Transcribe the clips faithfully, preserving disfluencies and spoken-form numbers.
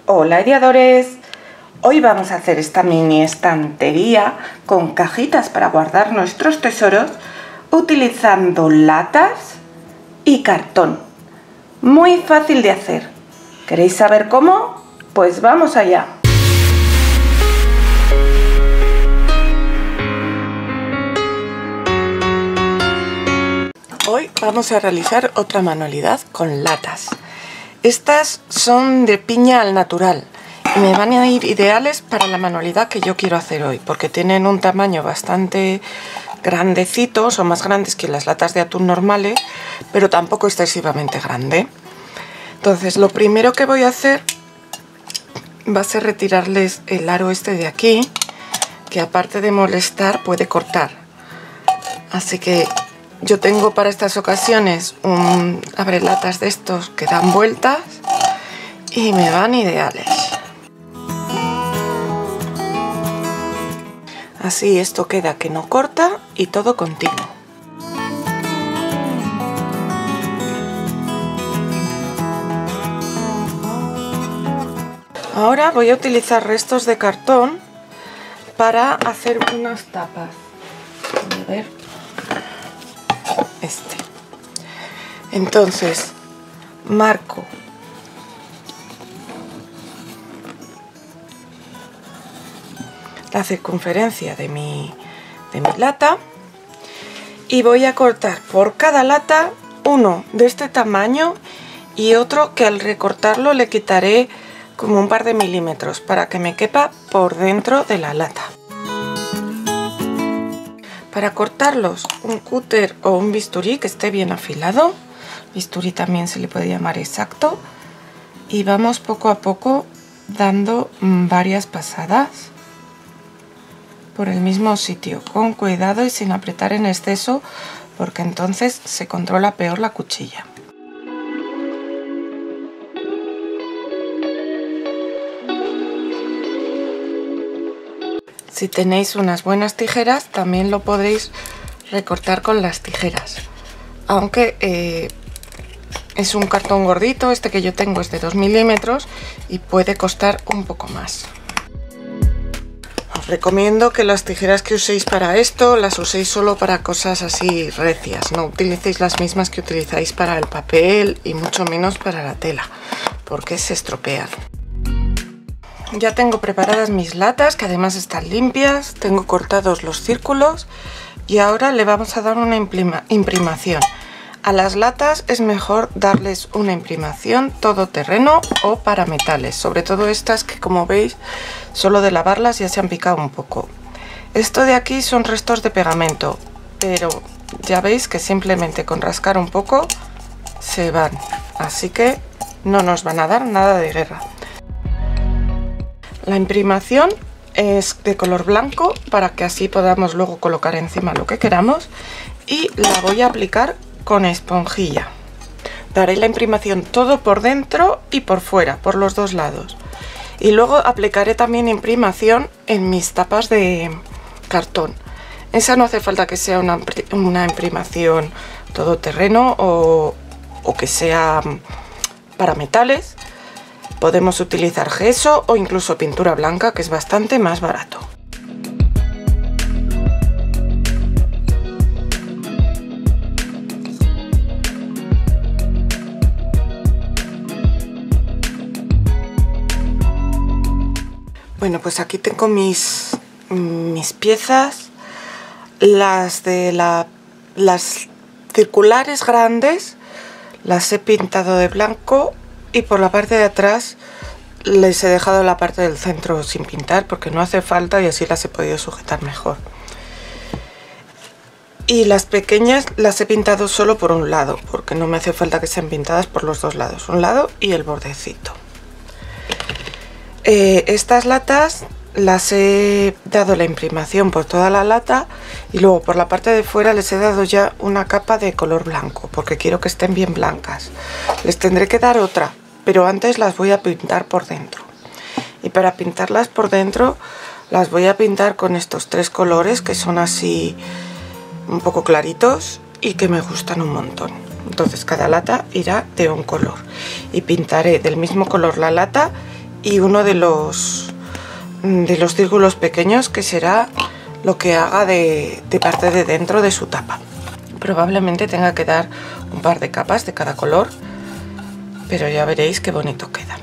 Hola ideadores, hoy vamos a hacer esta mini estantería con cajitas para guardar nuestros tesoros utilizando latas y cartón. Muy fácil de hacer. ¿Queréis saber cómo? Pues vamos allá. Hoy vamos a realizar otra manualidad con latas. Estas son de piña al natural y me van a ir ideales para la manualidad que yo quiero hacer hoy, porque tienen un tamaño bastante grandecito, son más grandes que las latas de atún normales, pero tampoco excesivamente grande. Entonces lo primero que voy a hacer va a ser retirarles el aro este de aquí, que aparte de molestar puede cortar. Así que yo tengo para estas ocasiones un abrelatas de estos que dan vueltas y me van ideales. Así esto queda que no corta y todo continuo. Ahora voy a utilizar restos de cartón para hacer unas tapas. A ver. Este. Entonces marco la circunferencia de mi, de mi lata y voy a cortar por cada lata uno de este tamaño y otro que al recortarlo le quitaré como un par de milímetros para que me quepa por dentro de la lata. Para cortarlos, un cúter o un bisturí que esté bien afilado, bisturí también se le puede llamar exacto, y vamos poco a poco dando varias pasadas por el mismo sitio, con cuidado y sin apretar en exceso, porque entonces se controla peor la cuchilla. Si tenéis unas buenas tijeras, también lo podéis recortar con las tijeras. Aunque eh, es un cartón gordito, este que yo tengo es de dos milímetros y puede costar un poco más. Os recomiendo que las tijeras que uséis para esto las uséis solo para cosas así recias. No utilicéis las mismas que utilizáis para el papel y mucho menos para la tela, porque se estropean. Ya tengo preparadas mis latas, que además están limpias, tengo cortados los círculos y ahora le vamos a dar una imprima, imprimación. A las latas es mejor darles una imprimación todoterreno o para metales, sobre todo estas que, como veis, solo de lavarlas ya se han picado un poco. Esto de aquí son restos de pegamento, pero ya veis que simplemente con rascar un poco se van, así que no nos van a dar nada de guerra. La imprimación es de color blanco para que así podamos luego colocar encima lo que queramos, y la voy a aplicar con esponjilla. Daré la imprimación todo por dentro y por fuera, por los dos lados, y luego aplicaré también imprimación en mis tapas de cartón. Esa no hace falta que sea una, una imprimación todoterreno o, o que sea para metales. Podemos utilizar gesso o incluso pintura blanca, que es bastante más barato. Bueno, pues aquí tengo mis, mis piezas. Las de la, las circulares grandes las he pintado de blanco, y por la parte de atrás les he dejado la parte del centro sin pintar porque no hace falta y así las he podido sujetar mejor. Y las pequeñas las he pintado solo por un lado porque no me hace falta que sean pintadas por los dos lados, un lado y el bordecito. Eh, estas latas las he dado la imprimación por toda la lata y luego por la parte de fuera les he dado ya una capa de color blanco porque quiero que estén bien blancas. Les tendré que dar otra, pero antes las voy a pintar por dentro. Y para pintarlas por dentro las voy a pintar con estos tres colores que son así un poco claritos y que me gustan un montón. Entonces cada lata irá de un color y pintaré del mismo color la lata y uno de los, de los círculos pequeños, que será lo que haga de, de parte de dentro de su tapa. Probablemente tenga que dar un par de capas de cada color, pero ya veréis qué bonito queda.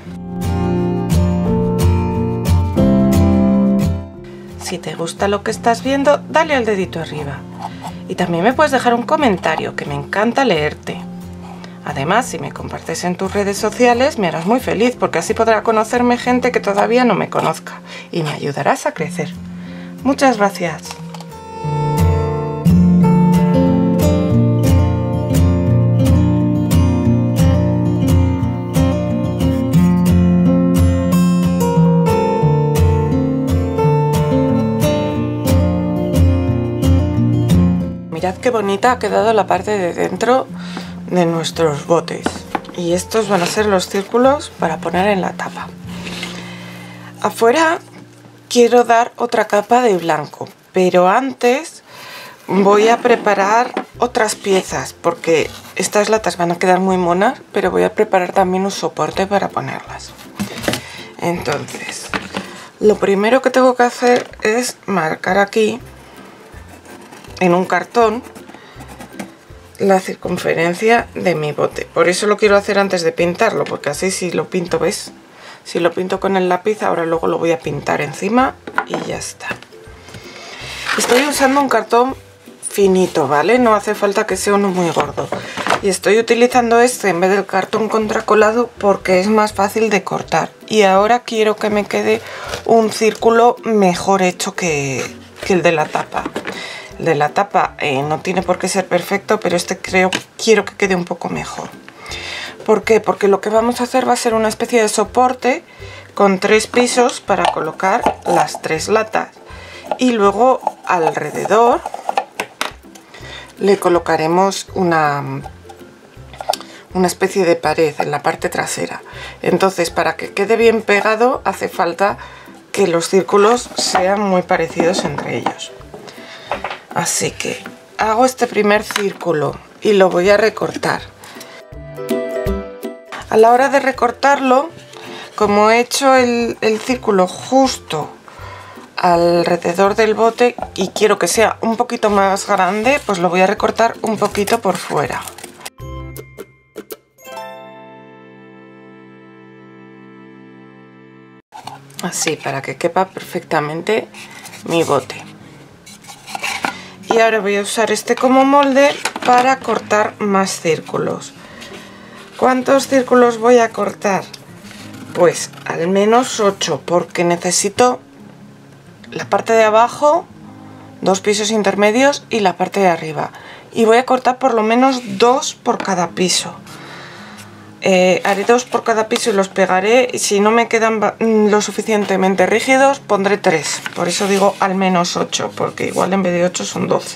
Si te gusta lo que estás viendo, dale al dedito arriba. Y también me puedes dejar un comentario, que me encanta leerte. Además, si me compartes en tus redes sociales, me harás muy feliz, porque así podrá conocerme gente que todavía no me conozca y me ayudarás a crecer. Muchas gracias. Mirad qué bonita ha quedado la parte de dentro de nuestros botes. Y estos van a ser los círculos para poner en la tapa. Afuera quiero dar otra capa de blanco, pero antes voy a preparar otras piezas, porque estas latas van a quedar muy monas, pero voy a preparar también un soporte para ponerlas. Entonces, lo primero que tengo que hacer es marcar aquí en un cartón la circunferencia de mi bote. Por eso lo quiero hacer antes de pintarlo, porque así si lo pinto, ¿ves? Si lo pinto con el lápiz, ahora luego lo voy a pintar encima y ya está. Estoy usando un cartón finito, ¿vale? No hace falta que sea uno muy gordo. Y estoy utilizando este en vez del cartón contracolado porque es más fácil de cortar. Y ahora quiero que me quede un círculo mejor hecho que, que el de la tapa. De la tapa eh, no tiene por qué ser perfecto, pero este creo quiero que quede un poco mejor. ¿Por qué? Porque lo que vamos a hacer va a ser una especie de soporte con tres pisos para colocar las tres latas, y luego alrededor le colocaremos una, una especie de pared en la parte trasera. Entonces, para que quede bien pegado hace falta que los círculos sean muy parecidos entre ellos. Así que hago este primer círculo y lo voy a recortar. A la hora de recortarlo, como he hecho el, el círculo justo alrededor del bote y quiero que sea un poquito más grande, pues lo voy a recortar un poquito por fuera. Así, para que quepa perfectamente mi bote. Y ahora voy a usar este como molde para cortar más círculos. ¿Cuántos círculos voy a cortar? Pues al menos ocho, porque necesito la parte de abajo, dos pisos intermedios y la parte de arriba. Y voy a cortar por lo menos dos por cada piso. Eh, haré dos por cada piso y los pegaré. Y si no me quedan lo suficientemente rígidos, pondré tres. Por eso digo al menos ocho, porque igual en vez de ocho son doce.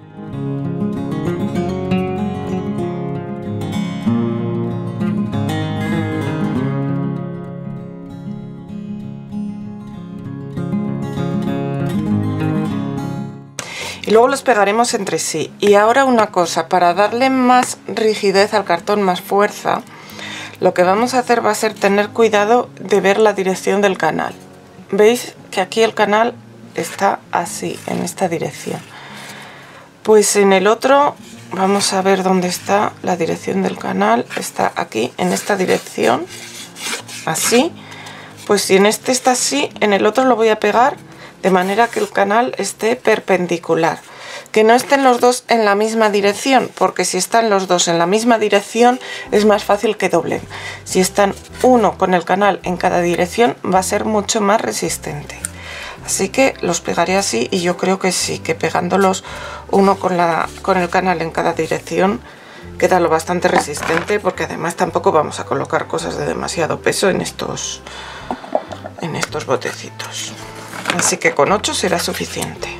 Y luego los pegaremos entre sí. Y ahora una cosa, para darle más rigidez al cartón, más fuerza, lo que vamos a hacer va a ser tener cuidado de ver la dirección del canal. ¿Veis que aquí el canal está así, en esta dirección? Pues en el otro vamos a ver dónde está la dirección del canal. Está aquí, en esta dirección, así. Pues si en este está así, en el otro lo voy a pegar de manera que el canal esté perpendicular. Que no estén los dos en la misma dirección, porque si están los dos en la misma dirección es más fácil que doblen. Si están uno con el canal en cada dirección va a ser mucho más resistente. Así que los pegaré así, y yo creo que sí, que pegándolos uno con, la, con el canal en cada dirección queda lo bastante resistente, porque además tampoco vamos a colocar cosas de demasiado peso en estos, en estos botecitos. Así que con ocho será suficiente.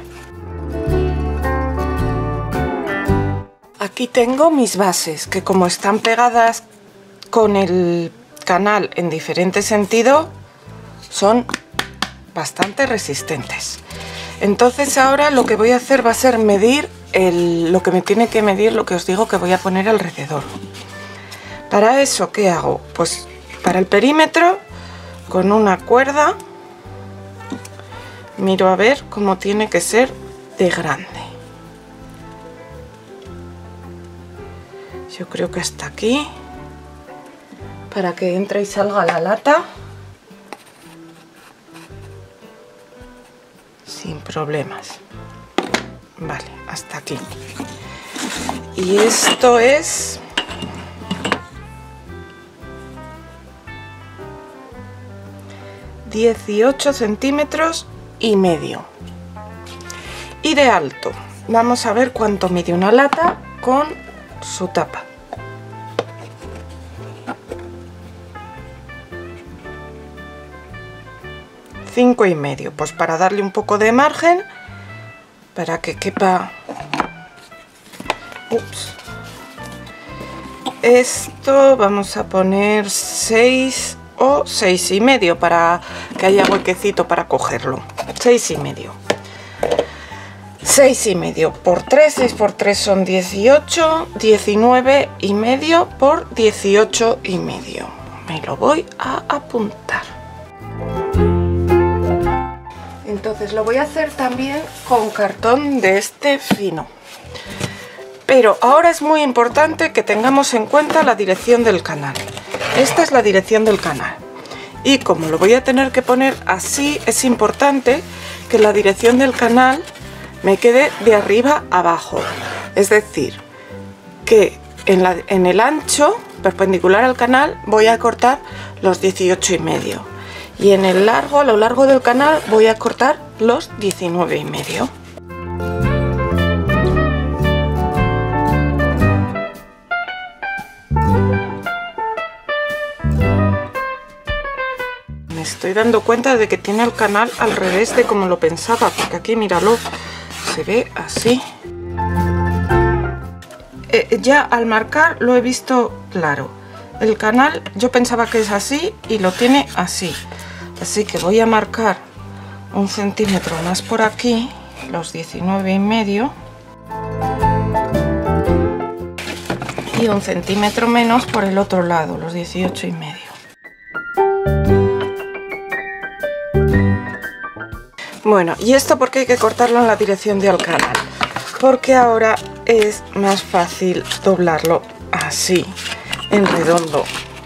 Aquí tengo mis bases, que como están pegadas con el canal en diferente sentido, son bastante resistentes. Entonces ahora lo que voy a hacer va a ser medir el, lo que me tiene que medir, lo que os digo que voy a poner alrededor. Para eso, ¿qué hago? Pues para el perímetro con una cuerda miro a ver cómo tiene que ser de grande. Yo creo que hasta aquí, para que entre y salga la lata sin problemas. Vale, hasta aquí. Y esto es dieciocho centímetros y medio. Y de alto, vamos a ver cuánto mide una lata con su tapa. Cinco y medio, pues para darle un poco de margen para que quepa. Ups. Esto vamos a poner seis o seis y medio para que haya huequecito para cogerlo. Seis y medio. Seis y medio por tres, seis por tres son dieciocho, diecinueve y medio por dieciocho y medio. Me lo voy a apuntar. Entonces lo voy a hacer también con cartón de este fino. Pero ahora es muy importante que tengamos en cuenta la dirección del canal. Esta es la dirección del canal. Y como lo voy a tener que poner así, es importante que la dirección del canal me quede de arriba a abajo. Es decir, que en, la, en el ancho perpendicular al canal voy a cortar los dieciocho y medio. Y en el largo, a lo largo del canal, voy a cortar los diecinueve y medio. Me estoy dando cuenta de que tiene el canal al revés de como lo pensaba, porque aquí, míralo, se ve así. Eh, ya al marcar lo he visto claro. El canal yo pensaba que es así y lo tiene así. Así que voy a marcar un centímetro más por aquí, los diecinueve y medio, y un centímetro menos por el otro lado, los dieciocho y medio. Bueno, ¿y esto por qué hay que cortarlo en la dirección del canal? Porque ahora es más fácil doblarlo así, en redondo,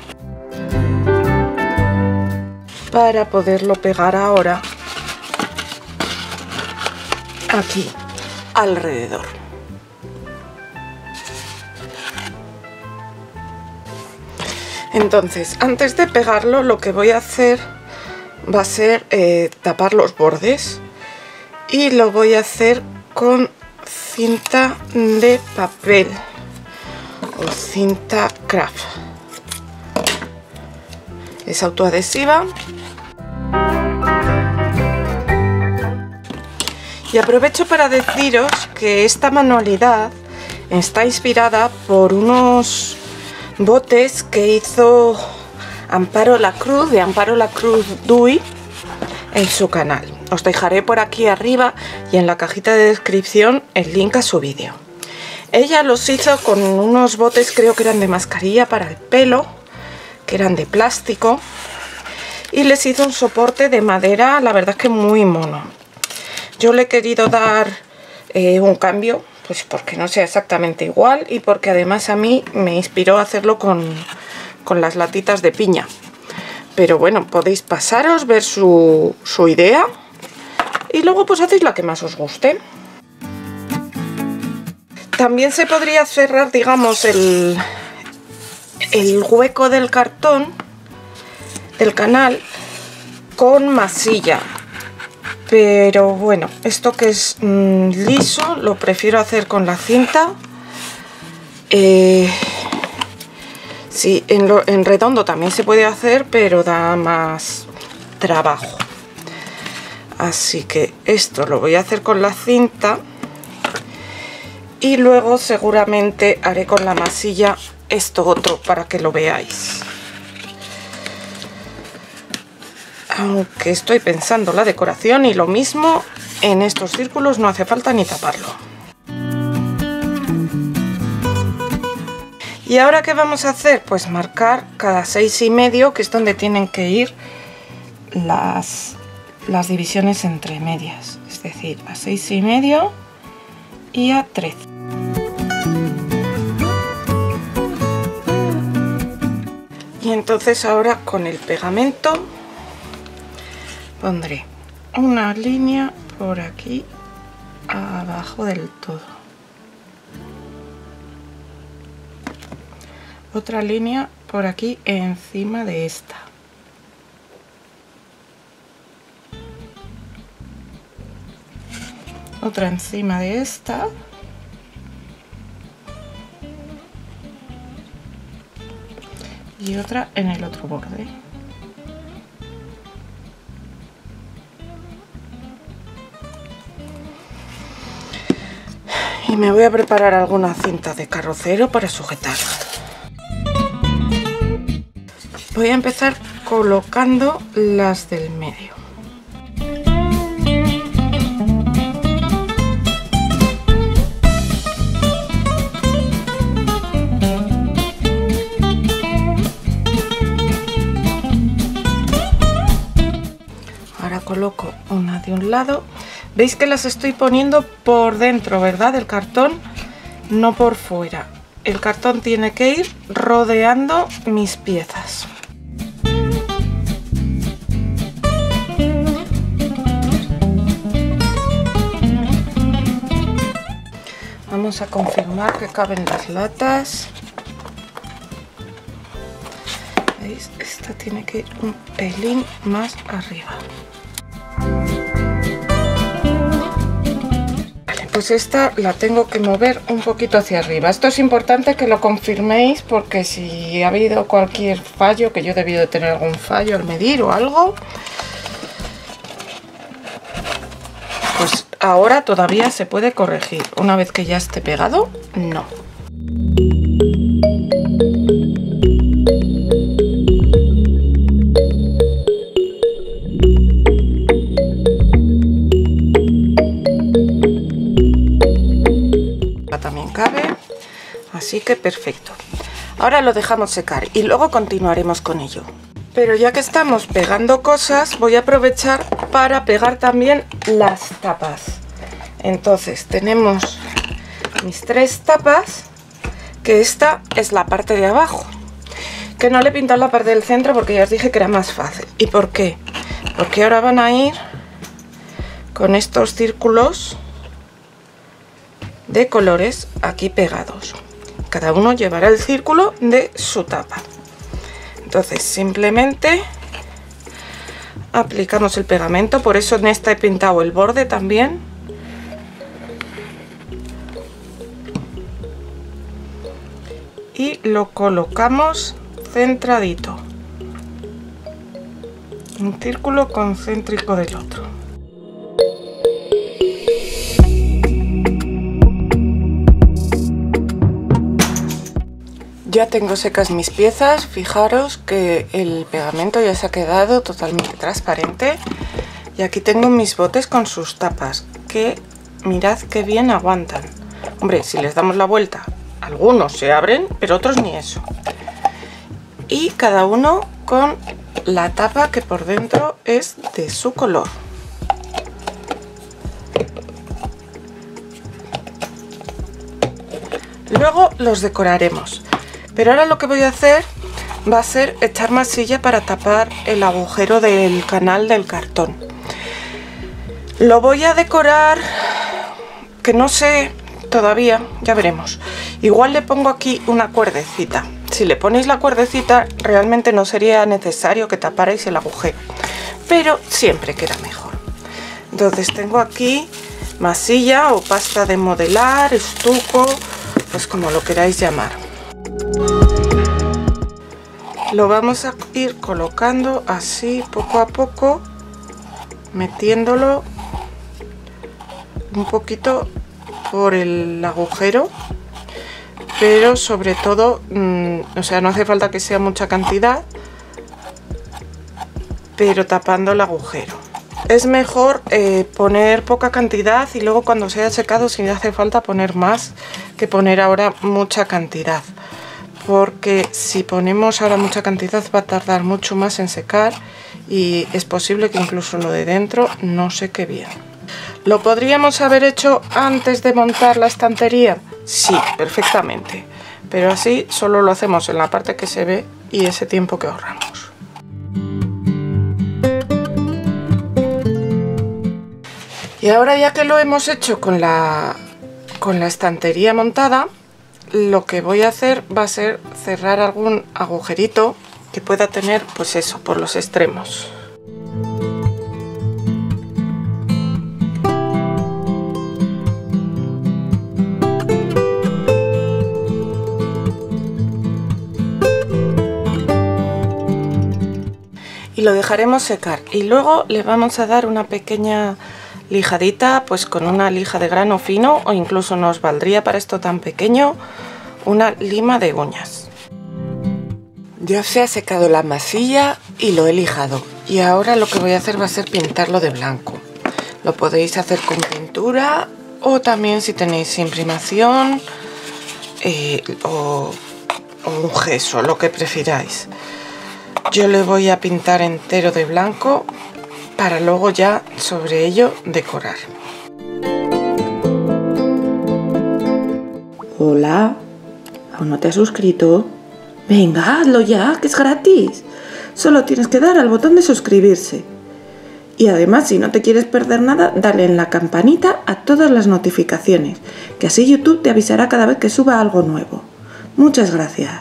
para poderlo pegar ahora aquí alrededor. Entonces, antes de pegarlo, lo que voy a hacer va a ser eh, tapar los bordes, y lo voy a hacer con cinta de papel o cinta craft. Es autoadhesiva. Y aprovecho para deciros que esta manualidad está inspirada por unos botes que hizo Amparo La Cruz, de Amparo La Cruz Dui, en su canal. Os dejaré por aquí arriba y en la cajita de descripción el link a su vídeo. Ella los hizo con unos botes, creo que eran de mascarilla para el pelo, que eran de plástico, y les hizo un soporte de madera, la verdad es que muy mono. Yo le he querido dar eh, un cambio, pues porque no sea exactamente igual y porque además a mí me inspiró a hacerlo con, con las latitas de piña. Pero bueno, podéis pasaros, ver su, su idea y luego pues hacéis la que más os guste. También se podría cerrar, digamos, el, el hueco del cartón del canal con masilla. Pero bueno, esto que es mmm, liso, lo prefiero hacer con la cinta. Eh, sí, en, lo, en redondo también se puede hacer, pero da más trabajo. Así que esto lo voy a hacer con la cinta. Y luego seguramente haré con la masilla esto otro para que lo veáis. Aunque estoy pensando la decoración y lo mismo, en estos círculos no hace falta ni taparlo. ¿Y ahora qué vamos a hacer? Pues marcar cada seis y medio, que es donde tienen que ir las, las divisiones entre medias, es decir, a seis y medio y a trece. Y entonces ahora con el pegamento pondré una línea por aquí abajo del todo, otra línea por aquí encima de esta, otra encima de esta y otra en el otro borde. Y me voy a preparar alguna cinta de carrocero para sujetar. Voy a empezar colocando las del medio. Ahora coloco una de un lado. Veis que las estoy poniendo por dentro, ¿verdad? Del cartón, no por fuera. El cartón tiene que ir rodeando mis piezas. Vamos a confirmar que caben las latas. ¿Veis? Esta tiene que ir un pelín más arriba. Pues esta la tengo que mover un poquito hacia arriba. Esto es importante que lo confirméis, porque si ha habido cualquier fallo, que yo he debido de tener algún fallo al medir o algo, pues ahora todavía se puede corregir. Una vez que ya esté pegado, no. También cabe, así que perfecto. Ahora lo dejamos secar y luego continuaremos con ello. Pero ya que estamos pegando cosas, voy a aprovechar para pegar también las tapas. Entonces tenemos mis tres tapas, que esta es la parte de abajo, que no le he pintado la parte del centro porque ya os dije que era más fácil. ¿Y por qué? Porque ahora van a ir con estos círculos de colores aquí pegados. Cada uno llevará el círculo de su tapa. Entonces simplemente aplicamos el pegamento, por eso en esta he pintado el borde también. Y lo colocamos centradito. Un círculo concéntrico del otro. Ya tengo secas mis piezas, fijaros que el pegamento ya se ha quedado totalmente transparente. Y aquí tengo mis botes con sus tapas, que mirad qué bien aguantan. Hombre, si les damos la vuelta, algunos se abren, pero otros ni eso. Y cada uno con la tapa que por dentro es de su color. Luego los decoraremos. Pero ahora lo que voy a hacer va a ser echar masilla para tapar el agujero del canal del cartón. Lo voy a decorar, que no sé todavía, ya veremos. Igual le pongo aquí una cuerdecita. Si le ponéis la cuerdecita, realmente no sería necesario que taparais el agujero, pero siempre queda mejor. Entonces tengo aquí masilla o pasta de modelar, estuco, pues como lo queráis llamar. Lo vamos a ir colocando así poco a poco, metiéndolo un poquito por el agujero, pero sobre todo, mmm, o sea, no hace falta que sea mucha cantidad, pero tapando el agujero. Es mejor eh, poner poca cantidad y luego cuando se haya secado, si hace falta, poner más, que poner ahora mucha cantidad. Porque si ponemos ahora mucha cantidad va a tardar mucho más en secar y es posible que incluso lo de dentro no seque bien. ¿Lo podríamos haber hecho antes de montar la estantería? Sí, perfectamente, pero así solo lo hacemos en la parte que se ve y ese tiempo que ahorramos. Y ahora, ya que lo hemos hecho con la, con la estantería montada, lo que voy a hacer va a ser cerrar algún agujerito que pueda tener, pues eso, por los extremos. Y lo dejaremos secar y luego le vamos a dar una pequeña lijadita, pues con una lija de grano fino, o incluso nos valdría para esto tan pequeño una lima de uñas. Ya se ha secado la masilla y lo he lijado, y ahora lo que voy a hacer va a ser pintarlo de blanco. Lo podéis hacer con pintura o también si tenéis imprimación eh, o, o un gesso, lo que prefiráis. Yo le voy a pintar entero de blanco para luego ya sobre ello decorar. Hola, ¿aún no te has suscrito? Venga, hazlo ya, que es gratis. Solo tienes que dar al botón de suscribirse. Y además, si no te quieres perder nada, dale en la campanita a todas las notificaciones, que así YouTube te avisará cada vez que suba algo nuevo. Muchas gracias.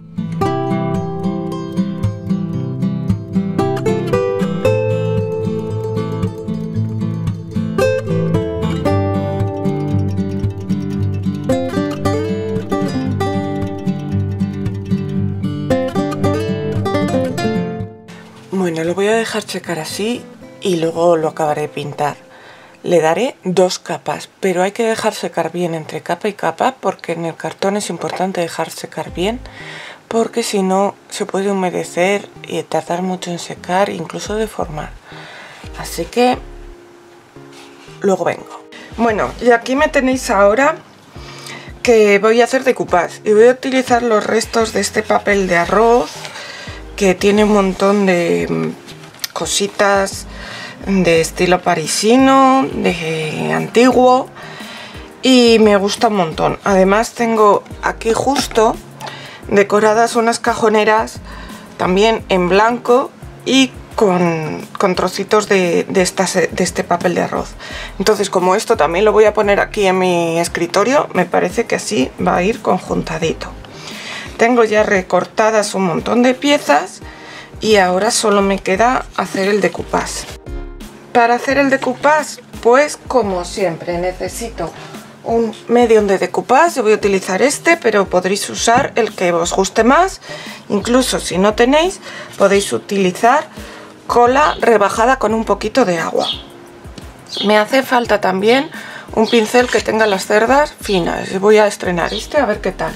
Bueno, lo voy a dejar secar así y luego lo acabaré de pintar. Le daré dos capas, pero hay que dejar secar bien entre capa y capa, porque en el cartón es importante dejar secar bien, porque si no se puede humedecer y tardar mucho en secar, incluso deformar. Así que luego vengo. Bueno, y aquí me tenéis ahora que voy a hacer decoupage y voy a utilizar los restos de este papel de arroz, que tiene un montón de cositas de estilo parisino, de antiguo, y me gusta un montón. Además tengo aquí justo decoradas unas cajoneras también en blanco y con, con trocitos de, de, estas, de este papel de arroz. Entonces, como esto también lo voy a poner aquí en mi escritorio, me parece que así va a ir conjuntadito. Tengo ya recortadas un montón de piezas y ahora solo me queda hacer el decoupage. Para hacer el decoupage, pues como siempre necesito un medium de decoupage. Yo voy a utilizar este, pero podréis usar el que os guste más. Incluso si no tenéis, podéis utilizar cola rebajada con un poquito de agua. Me hace falta también un pincel que tenga las cerdas finas. Voy a estrenar este a ver qué tal.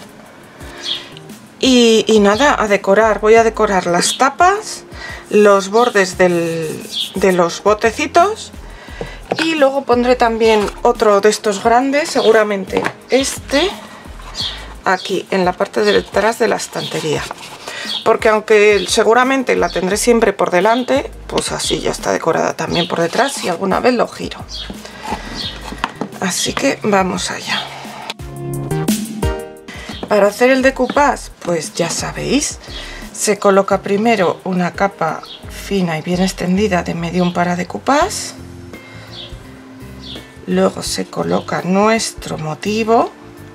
Y, y nada, a decorar. Voy a decorar las tapas, los bordes del, de los botecitos, y luego pondré también otro de estos grandes, seguramente este, aquí en la parte de detrás de la estantería. Porque aunque seguramente la tendré siempre por delante, pues así ya está decorada también por detrás y alguna vez lo giro. Así que vamos allá. Para hacer el decoupage, pues ya sabéis, se coloca primero una capa fina y bien extendida de medium para decoupage. Luego se coloca nuestro motivo,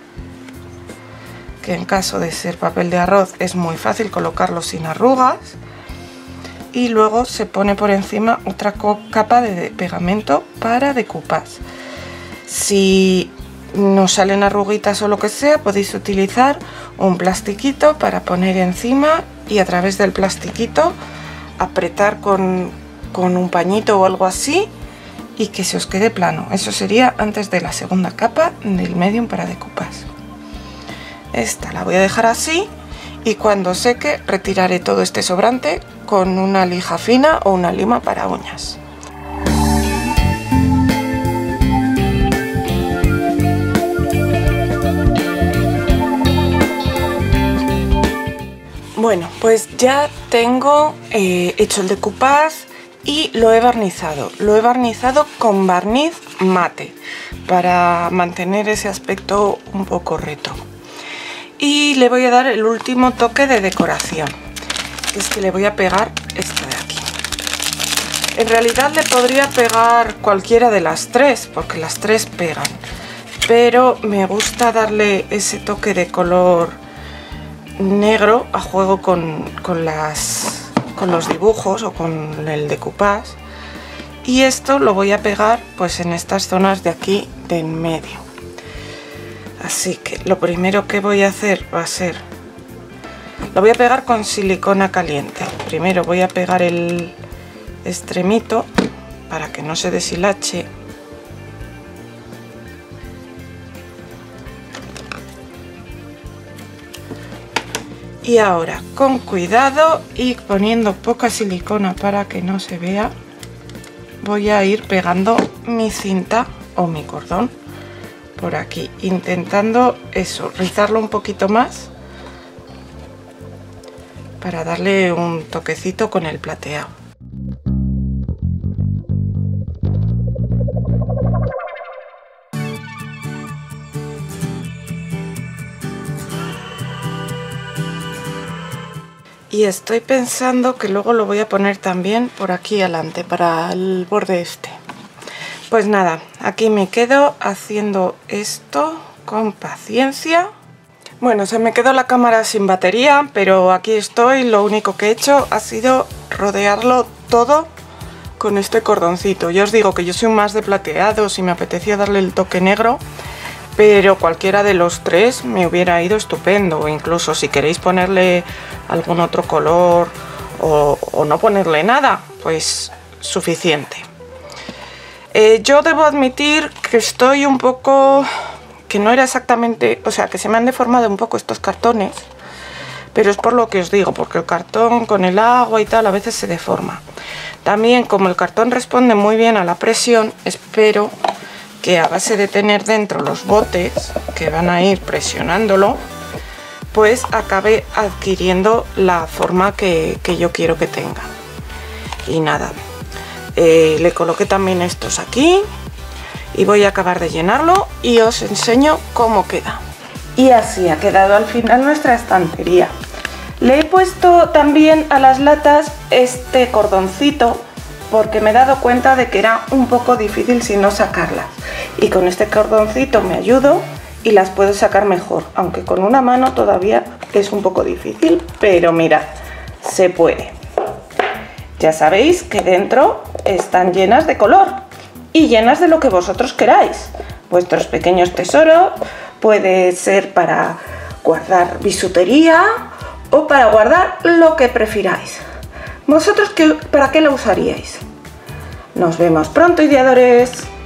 que en caso de ser papel de arroz es muy fácil colocarlo sin arrugas. Y luego se pone por encima otra capa de pegamento para decoupage. Si nos salen arruguitas o lo que sea, podéis utilizar un plastiquito para poner encima y a través del plastiquito apretar con, con un pañito o algo así y que se os quede plano. Eso sería antes de la segunda capa del medium para decoupage. Esta la voy a dejar así y cuando seque retiraré todo este sobrante con una lija fina o una lima para uñas. Bueno, pues ya tengo eh, hecho el decoupage y lo he barnizado. Lo he barnizado con barniz mate para mantener ese aspecto un poco reto. Y le voy a dar el último toque de decoración, que es que le voy a pegar esto de aquí. En realidad le podría pegar cualquiera de las tres, porque las tres pegan, pero me gusta darle ese toque de color negro a juego con, con, las, con los dibujos o con el decoupage, y esto lo voy a pegar pues en estas zonas de aquí de en medio. Así que lo primero que voy a hacer va a ser, lo voy a pegar con silicona caliente. Primero voy a pegar el extremito para que no se deshilache. Y ahora, con cuidado y poniendo poca silicona para que no se vea, voy a ir pegando mi cinta o mi cordón por aquí, intentando eso, rizarlo un poquito más para darle un toquecito con el plateado. Y estoy pensando que luego lo voy a poner también por aquí adelante, para el borde este. Pues nada, aquí me quedo haciendo esto con paciencia. Bueno, se me quedó la cámara sin batería, pero aquí estoy. Lo único que he hecho ha sido rodearlo todo con este cordoncito. Ya os digo que yo soy más de plateado, si me apetecía darle el toque negro, pero cualquiera de los tres me hubiera ido estupendo. O incluso si queréis ponerle algún otro color o, o no ponerle nada, pues suficiente. Eh, yo debo admitir que estoy un poco, que no era exactamente, o sea, que se me han deformado un poco estos cartones, pero es por lo que os digo, porque el cartón con el agua y tal a veces se deforma. También, como el cartón responde muy bien a la presión, espero que a base de tener dentro los botes que van a ir presionándolo, pues acabe adquiriendo la forma que, que yo quiero que tenga. Y nada, eh, le coloqué también estos aquí y voy a acabar de llenarlo y os enseño cómo queda. Y así ha quedado al final nuestra estantería. Le he puesto también a las latas este cordoncito porque me he dado cuenta de que era un poco difícil si no sacarlas, y con este cordoncito me ayudo y las puedo sacar mejor, aunque con una mano todavía es un poco difícil, pero mirad, se puede. Ya sabéis que dentro están llenas de color y llenas de lo que vosotros queráis. Vuestros pequeños tesoros, puede ser para guardar bisutería o para guardar lo que prefiráis. ¿Vosotros qué, para qué lo usaríais? Nos vemos pronto, ideadores.